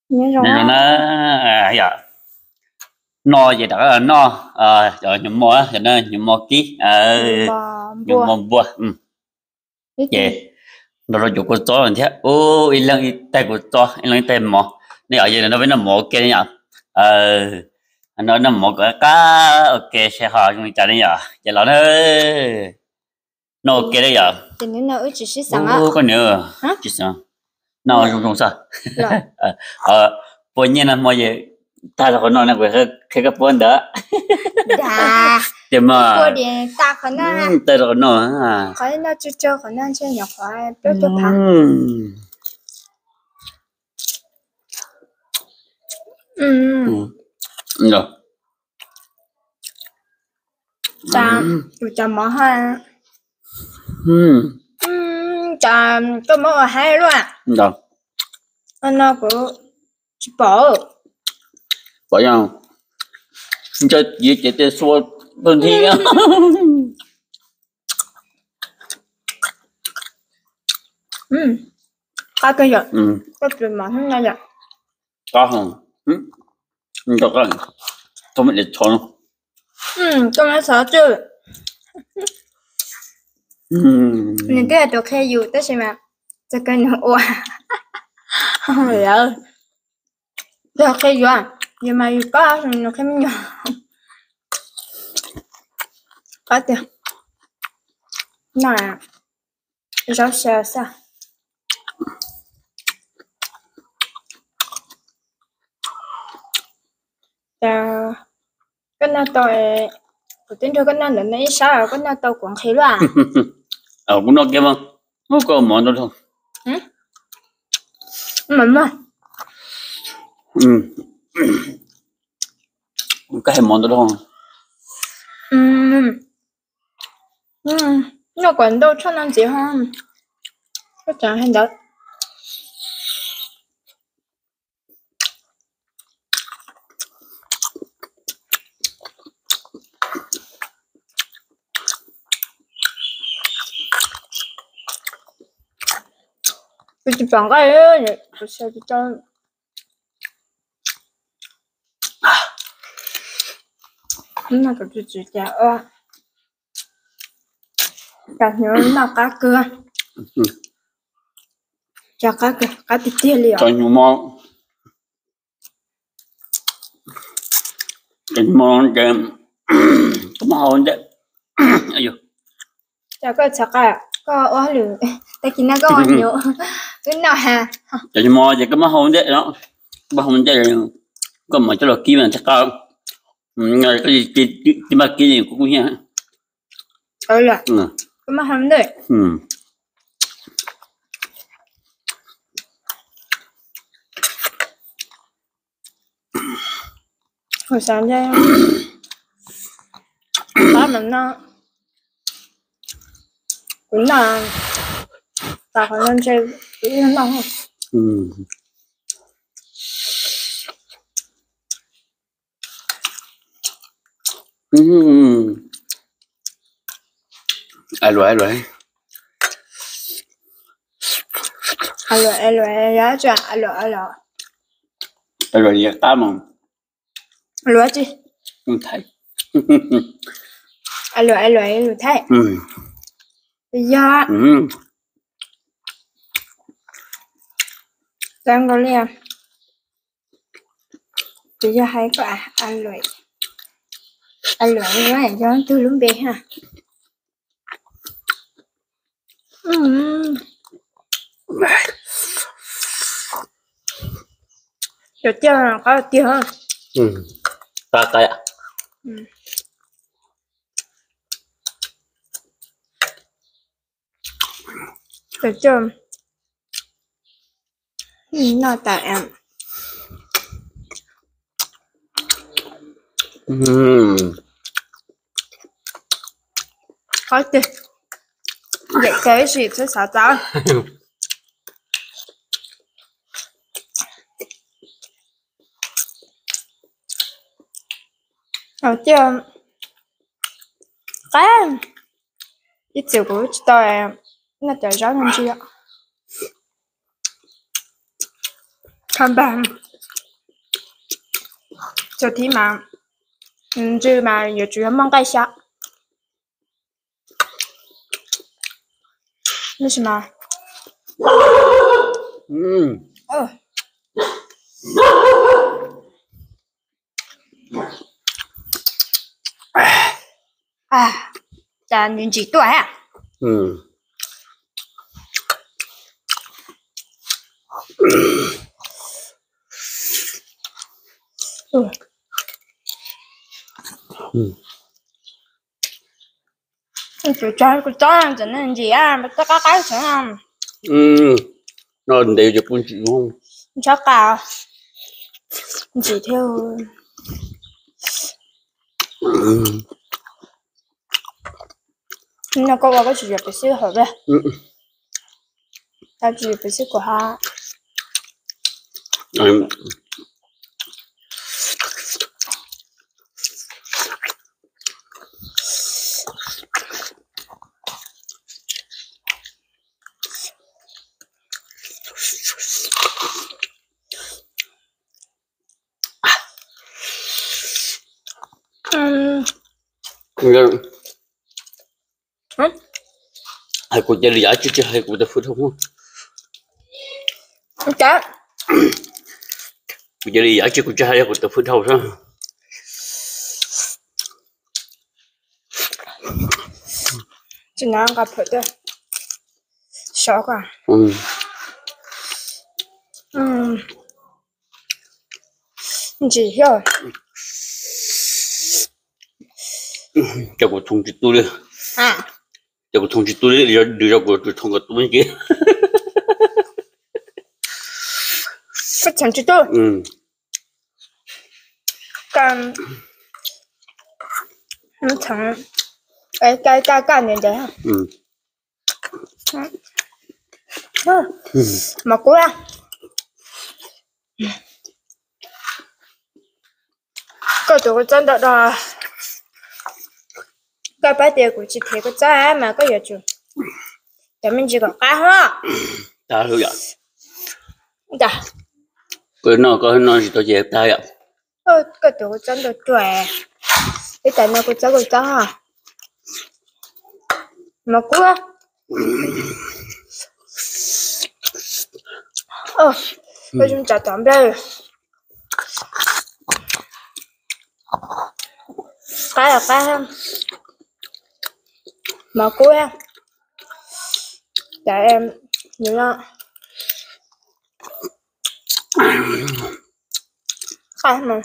nhớ rồi nên là nó dạ no vậy đó là no rồi nhầm mò cho nên nhầm mò kí mà nhầm bùa mò bùa biết gì vậy nó rồi chụp con chó rồi thế ô in lăng in tay của chó in lăng tay mò này ở đây nó với nó mò kia nhở nó mò cái cá ok sẽ hỏi chúng ta đấy nhở vậy là nó ok đấy nhở thì nếu nó chỉ是想啊 có nữa hả chỉ sao nó trong sao rồi bây giờ là mọi gì ta là con nó về cái bốn đó đã nhưng mà bùa điện ta khả năng ta là con nó à khả năng chưa cho khả năng chơi nhỏ khóa cho phá rồi ta tụi ta mở ha ta có mở hai luôn à rồi anh nó cũng chỉ bỏ bỏ nhau cho gì chỉ để xua đơn thi á có cái gì có chuyện mà không nghe được có không cho con tôi mới để chọn tôi nói sợ chứ nên cái là tôi khai dù tới xem mà cho cái nó oa không hiểu tôi khai dù à nhưng mà có nó khai nhỏ có tiền nè rau xào sao cái nào tôi tính thôi cái nào là mấy sao cái nào tôi cũng thấy là cũng nó kia mà không có món đâu thôi mà cái món đó đâu nó còn đâu cho nên gì không có chẳng hay được chỉ bằng cái này tôi sẽ cho nó có chỉ chả cả nhớ nó cá cưa chả cá thịt tiêu liệu cho nhiều món cái món cái món đấy ayo chả có quá lử tại khi nó có nhiều cái nào ha cho món vậy cái món đấy đó món đấy có mà cho là kia mà chắc có cái gì cái mà kia gì cũng nha là cái mà không được hồi sáng đây ba mình nó cũng là ta phải lên chơi cái nó không alo giá cho alo gì ta mà alo chứ không thấy alo thấy bây giờ đang có liền bây giờ hay có alo cái này cho tôi luôn biết ha được chưa có được chưa ta tay ạ được chưa nó tại em có chứ vậy cái gì sẽ sợ tao được chưa cái ít chiều của tôi nó trời gió nên chưa không bằng 昨天嘛，就嘛有主要忙个下，为什么？哦，哎，咱年纪大啊，就这个早上真的这样，不打开成啊， nó đều cho con chị không chắc cả chỉ theo那个个是不是好呗？他只不是个哈， hai cô chơi giả chứ hai cô ta phút không cái cô chơi giả chứ cô chơi hai cô ta phút đâu sao chỉ năng gặp phải đấy, sợ quá. Chỉ hiểu. cho cô thông chị tôi đi cho cô thông chị tôi đi đưa cho cô thông cái tôi kia cái thằng chị tôi cái thằng cái này đấy hả mà cô à cái đồ真的là cái bài tiệc của chị thấy có trái mà có gì chứ để mình chỉ có cái hoa ta hiểu vậy dạ cái nó chỉ tôi dẹp ta vậy cái đồ真的对cái tại nó có trái hả mà cô à tôi좀 자 담배 cái mà cô em để em nhớ là cái mà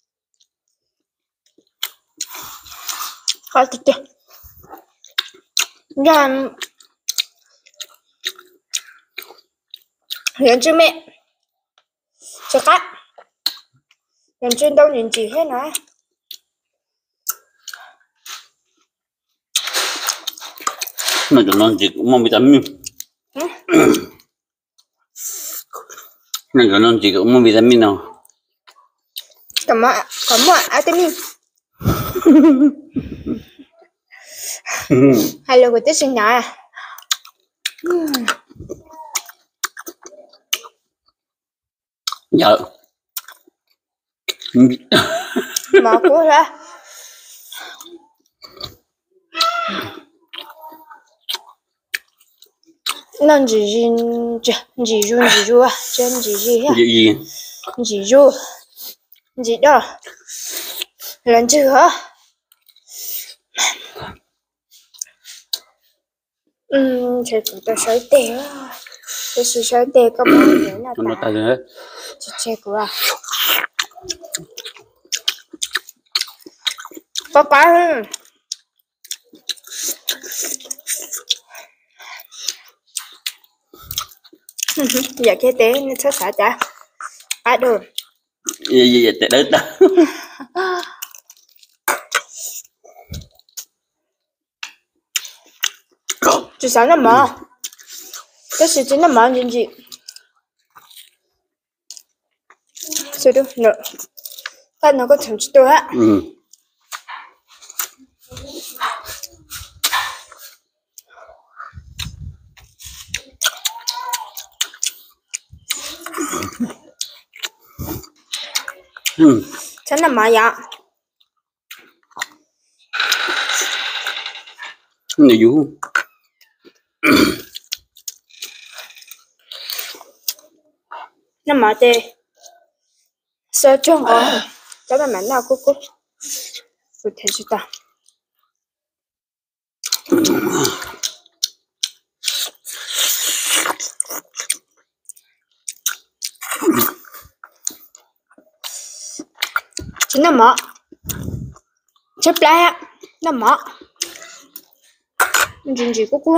cái gì ra hiện chứ mẹ cho cắt hiện trên đâu nhìn chỉ hết nói nó cho nó chỉ cũng vitamin nó cho nó chỉ cũng vitamin nào cảm ơn vitamin hello của tôi xin nói à dạ mà cô ra nó chỉ ru à chân chỉ đó lần chưa hả thì cũng ta sấy tè tôi sẽ sấy tè các bạn nhớ là nó ta nữa chị chơi của có cái giờ cái té nó sẽ xả chả ai được gì tại đấy ta chỉ sáng là mở cái sự chính là mở gì sao đâu nữa cái nó có thằng chị tôi á 真的吗呀？ 你有？ 那么的，说中国，咱们买那姑姑，不太知道。真的吗？这不来呀？那么，你进去姑姑。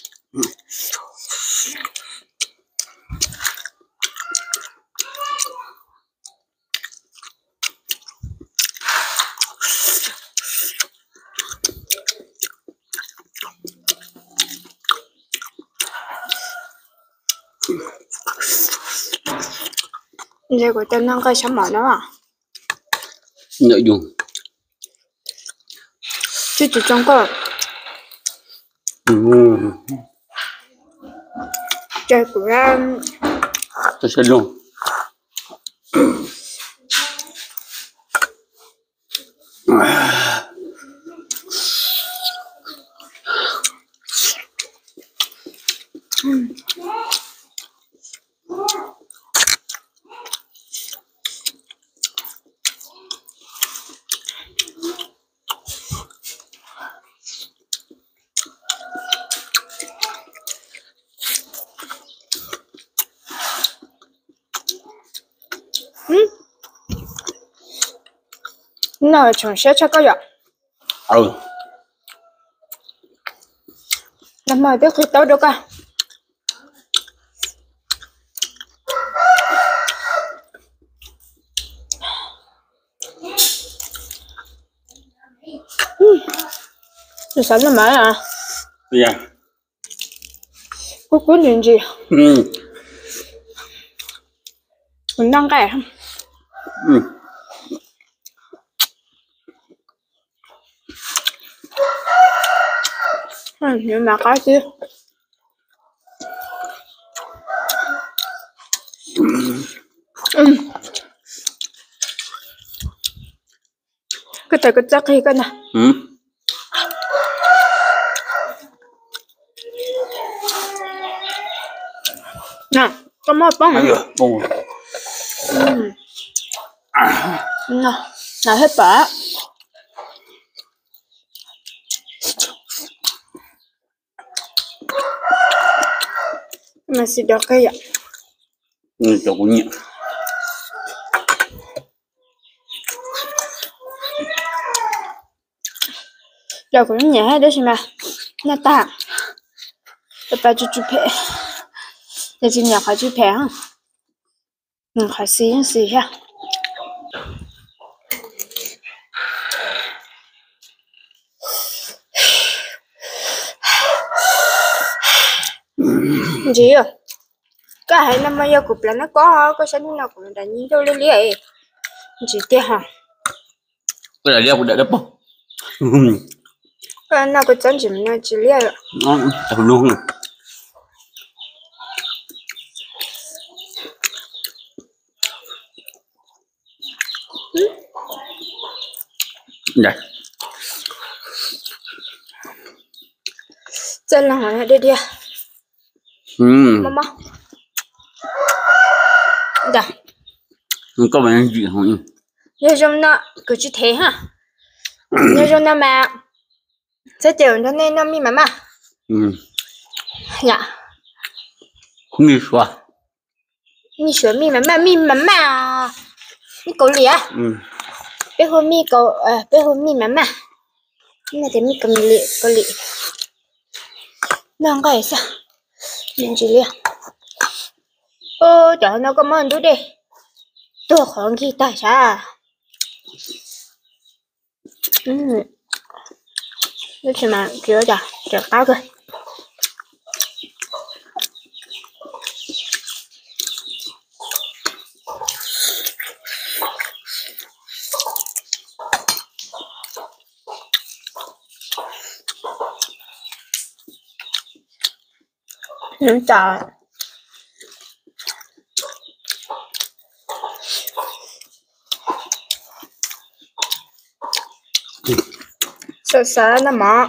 你这个等那个什么呢嘛？ Nội dung. 就是中国，这个人 Tôi sẽ luôn. nó trong sẽ cho có giọt. Năm mai biết khi tới được à? Thì sẵn là mấy à? Dạ. Có cuốn chuyện gì? Mình đang cái không? Nhưng mà cái chứ. Cái tay cái chắc khi cái này. Nè, có một bông. Nè, là hết bả. Mà xịt được cái vậy. Chỗ cũng nhẹ. Giờ cũng nhẹ đấy mà. Nè ta. Bà chú phê. Để chị nhà khỏi chú phê hả? Khỏi xí ha. Gì à? Cái hai năm giờ cục là nó có sẵn nào cũng đã nhìn đâu lên ấy. Chỉ tiếc hả? Cái này đeo cũng đỡ đắp không? Cái nào có chân chỉ mình chỉ liệt. Nó thật luôn rồi. Đây. Chân là hỏi đây đi. Mama. Đây. Có bạn gì không? Nhớ trong nó cứ chỉ thế hả? Nhớ trong nó mà sẽ tiểu cho nên nó mi mà. Dạ. Mi xóa. Mi xóa mi mà mi cầu lì à? Bé hôm mi cầu bé hôm mi mà. Này thì mi cầu lì. Đang cái sao? Mình chỉ liền. Trời nó có món đủ đi. Tôi không khi ta sao? Nó chỉ mà kiểu chả cao thôi. Những trời. sợ sợ nó mỏ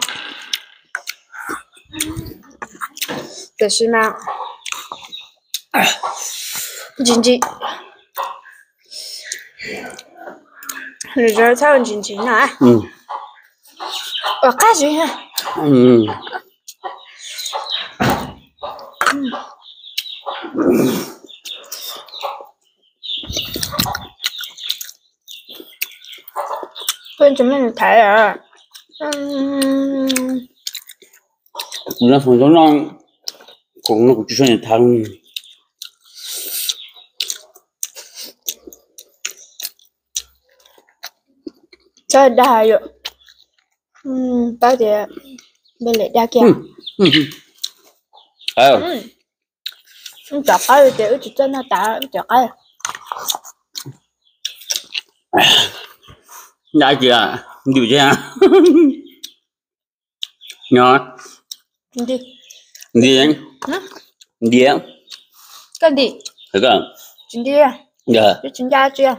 这是吗？紧紧，你这儿才紧紧呢？我开始看。跟怎么抬啊？ 那从中让公路就算你谈， 这大还有，到底没来大家？ 还有， 找开了点，一直在那打，找开。 哪几啊？你就这样，nhỏ, 你 điên, điên, 干的？ thấy không? 今天 Dạ, 就请假去啊？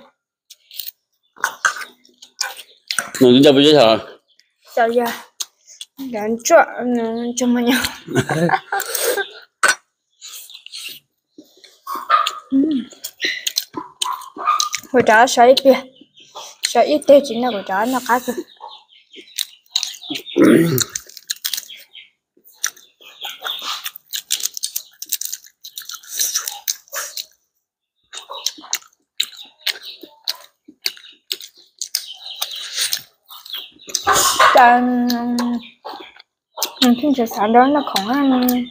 mình giờ bây giờ 小叶，连这这么样？我找小一遍，小一对劲的我找那嘎子。但平时看到那空啊，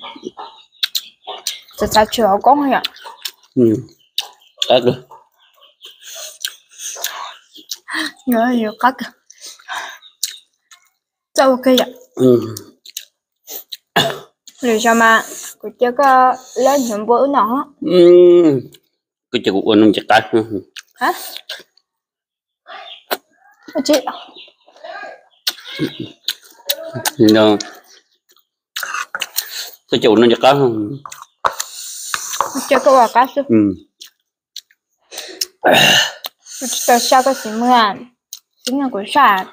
这才去老公呀。 các rồi, 有嘎个，这我可以。你想嘛，我这个冷全部呢？ cái chuyện của nó chặt tay, 啊？我这。 nó cái chuyện nó chặt tay, 这个我告诉，不知道下个什么啊？今天过啥？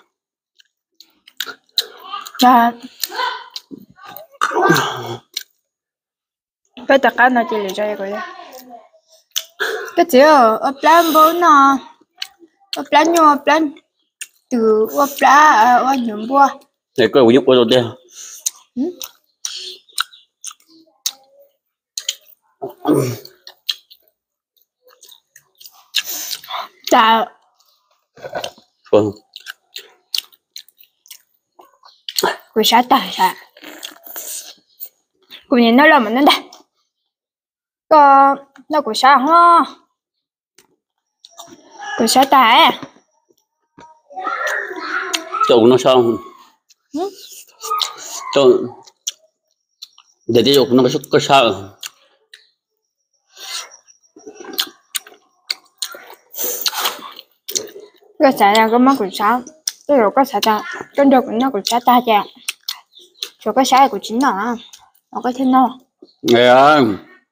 那phải tất cả nó chỉ là cho cái cái gì ở plan bốn nó ở plan nhau plan từ ở plan ở nhóm bua này có giúp của tôi đây, ta của sao ta sao của nhìn nó là mình nên đây có nó của sao ha của sao ta chậu nó xong, chậu để tiếp tục nó có sao, cái sao là cái mắt của sao cái rồi cái sao ta cái đầu của nó của sao ta chả rồi cái sao của chính nó nó cái thế nào nghe à,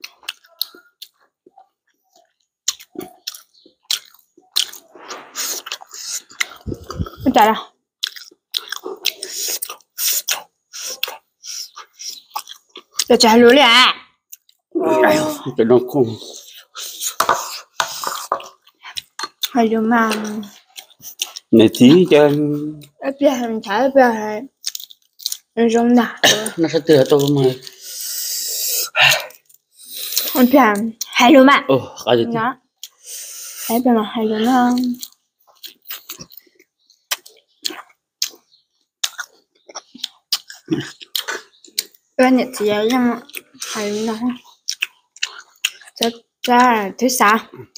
cái chả là cái chả lúa liền cái nó không, hay là mà này tí chân, ở bên hàng thái bên hàng giống nào nó sẽ tựa tôi mà, ở bên hàng hay luôn mà cái gì đó hay bên mà hay luôn không bên nhật thì nhưng mà hay luôn không chắc ra thứ sáu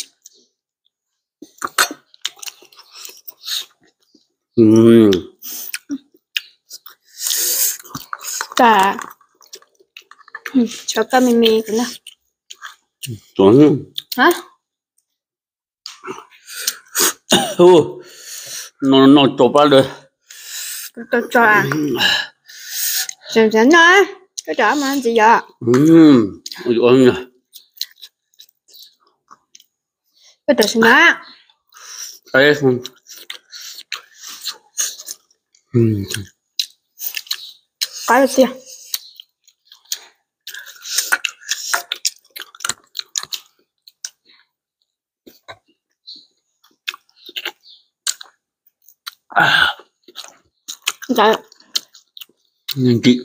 cả cho cái mì của nó chuẩn, hả nó chụp ra được, tôi cho à xem nó cái đó mà gì vậy ôi ôi cái đó xem nó đấy, có được tiền trời chị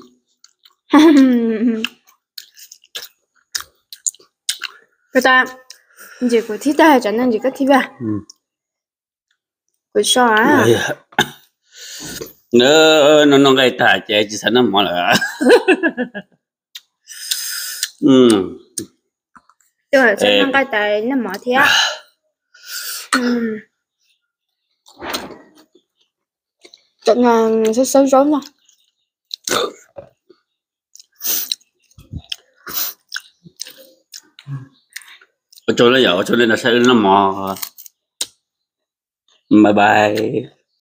người ta chỉ có thích ta cho nên chỉ có thích à của sao à nó gây ta chạy chỉ sao nó mỏ là tôi là sao nó cái tay nó mở thế tận là sẽ xấu xấu nha cho nó dở cho nên là sẽ nó mò bye bye